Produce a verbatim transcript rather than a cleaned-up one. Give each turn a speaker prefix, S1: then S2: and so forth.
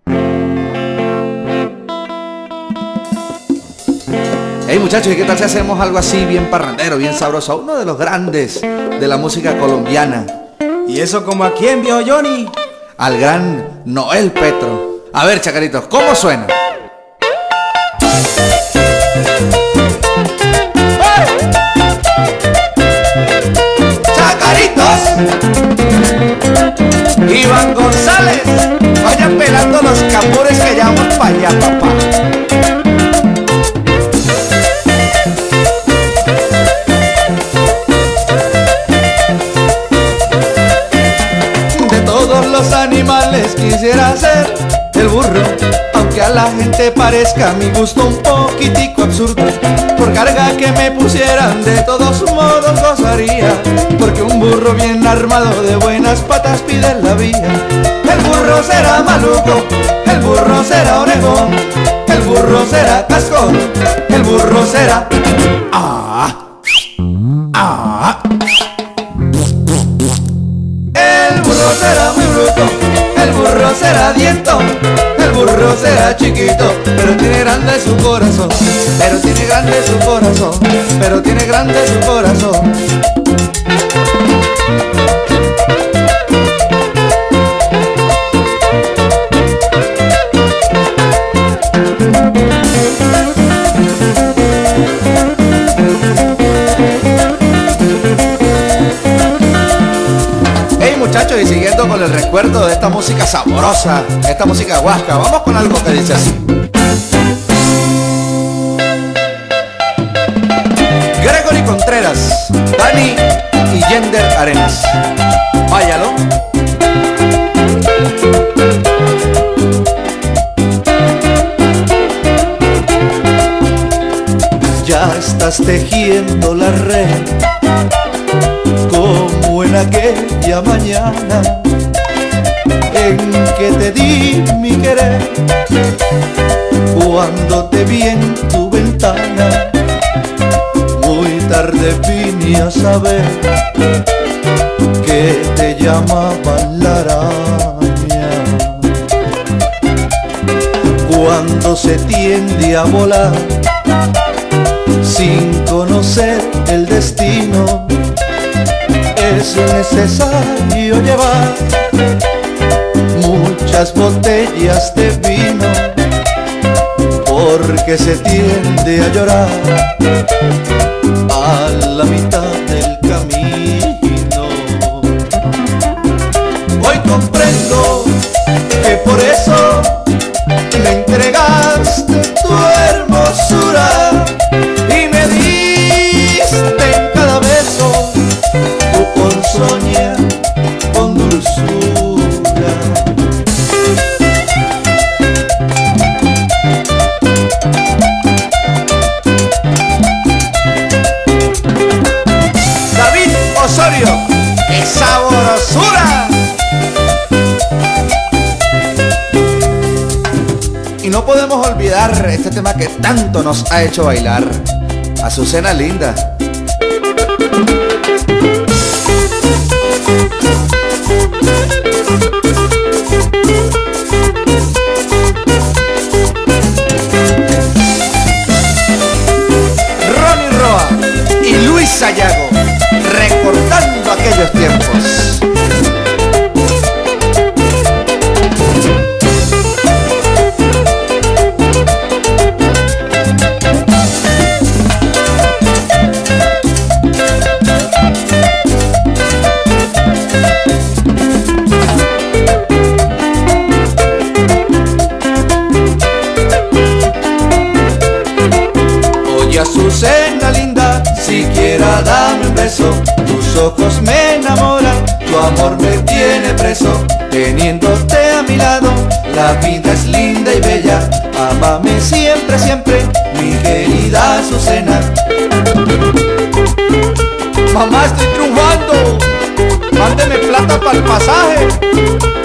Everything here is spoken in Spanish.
S1: Hey muchachos, ¿y qué tal si hacemos algo así bien parrandero, bien sabroso? Uno de los grandes de la música colombiana.
S2: ¿Y eso como a quién, viejo Johnny?
S1: Al gran Noel Petro. A ver, chacaritos, ¿cómo suena? ¡Chacaritos! Iván González, vayan pelando los cambures que ya vamos para allá, papá. Los animales quisiera ser el burro, aunque a la gente parezca a mi gusto un poquitico absurdo. Por carga que me pusieran de todos modos gozaría, porque un burro bien armado de buenas patas pide la vía. El burro será maluco, el burro será orejón, el burro será cascón, el burro será ah, ah. El burro será muy bruto, el burro será dientón, el burro será chiquito, pero tiene grande su corazón, pero tiene grande su corazón, pero tiene grande su corazón. Muchachos, y siguiendo con el recuerdo de esta música sabrosa, esta música huasca, vamos con algo que dice así. Gregory Contreras, Dani y Yender Arenas. Váyalo. Ya estás tejiendo la red como en aquella mañana en que te di mi querer, cuando te vi en tu ventana. Muy tarde vine a saber que te llamaban la araña. Cuando se tiende a volar sin conocer el destino, es necesario llevar muchas botellas de vino, porque se tiende a llorar a la mitad del camino. Hoy comprendo que por eso me entregaste tu hermosura y me diste en cada beso tu ponzoña con dulzura. David Osorio, ¡qué sabrosura! Y no podemos olvidar este tema que tanto nos ha hecho bailar, Azucena Linda. Ronnie Roa y Luis Sayago, recordando aquellos tiempos. Azucena linda, siquiera dame un beso. Tus ojos me enamoran, tu amor me tiene preso. Teniéndote a mi lado, la vida es linda y bella. Ámame siempre, siempre, mi querida Azucena. Mamá, estoy triunfando. Mándeme plata para el pasaje.